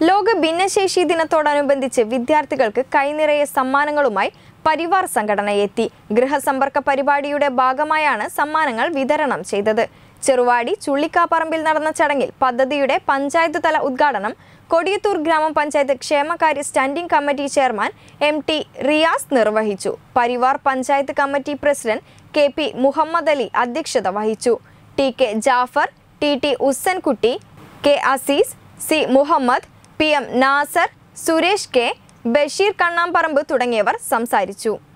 ലോക ഭിന്നശേഷി ദിനത്തോടനുബന്ധിച്ച് വിദ്യാർത്ഥികൾക്ക് കൈനിറയെ സമ്മാനങ്ങളുമായി പരിവാർ സംഘടനയെത്തി. ഗൃഹസമ്പർക്ക പരിപാടിയുടെ ഭാഗമായാണ് സമ്മാനങ്ങൾ വിതരണം ചെയ്തത്. ചെറുവാടി ചുള്ളിക്കാപ്പറമ്പിൽ നടന്ന ചടങ്ങിൽ പദ്ധതിയുടെ പഞ്ചായത്ത് തല ഉദ്ഘാടനം കൊടിയത്തൂർ ഗ്രാമപഞ്ചായത്ത് ക്ഷേമകാര്യ standing committee chairman MT Riyas നിർവഹിച്ചു. പരിവാർ panchayat committee president KP Muhammad Ali അധ്യക്ഷത വഹിച്ചു. TK Jafar, TT ഉസ്സൻകുട്ടി, K Azeez, C Muhammad, PM Nasar, Suresh K, Basheer Kannamparamba തുടങ്ങിയവർ സംസാരിച്ചു.